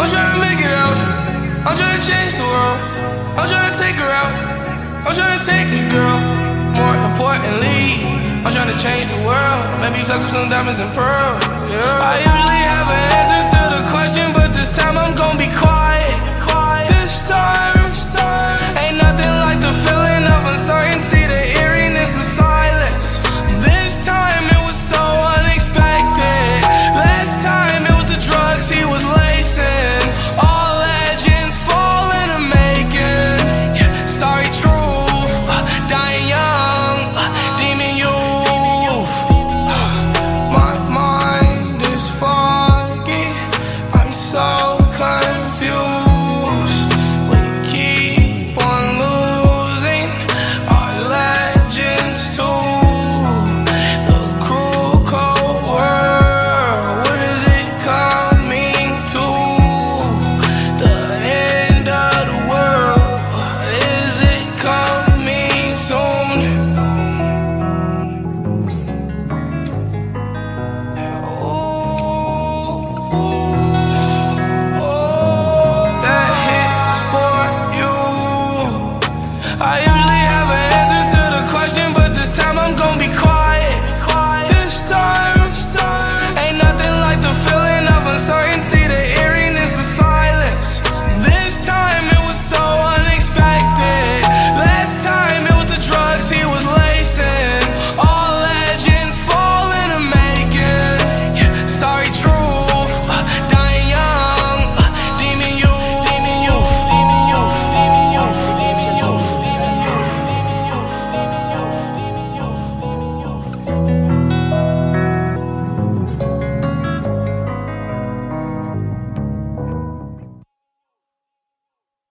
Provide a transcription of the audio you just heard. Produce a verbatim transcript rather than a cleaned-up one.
I'm trying to make it out. I'm trying to change the world. I'm trying to take her out. I'm trying to take you, girl. More importantly, I'm trying to change the world. Maybe flex with some diamonds and pearls. Yeah. I usually have an answer to the question, but this time I'm gonna be quiet.